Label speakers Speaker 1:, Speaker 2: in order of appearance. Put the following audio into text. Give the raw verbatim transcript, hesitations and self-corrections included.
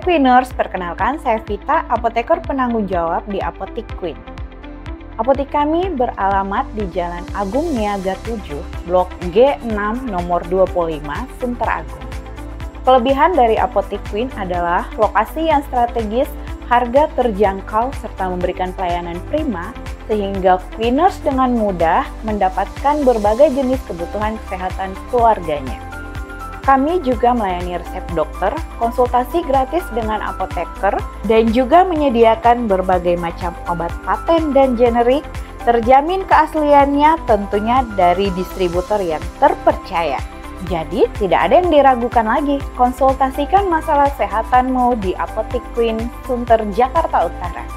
Speaker 1: Queeners, perkenalkan saya Vita, apoteker penanggung jawab di Apotik Queen. Apotik kami beralamat di Jalan Agung Niaga tujuh, Blok G enam, nomor dua puluh lima, Sunter Agung. Kelebihan dari Apotik Queen adalah lokasi yang strategis, harga terjangkau, serta memberikan pelayanan prima, sehingga Queeners dengan mudah mendapatkan berbagai jenis kebutuhan kesehatan keluarganya. Kami juga melayani resep dokter, konsultasi gratis dengan apoteker, dan juga menyediakan berbagai macam obat paten dan generik, terjamin keasliannya tentunya dari distributor yang terpercaya. Jadi, tidak ada yang diragukan lagi. Konsultasikan masalah kesehatanmu di Apotik Queen, Sunter, Jakarta Utara.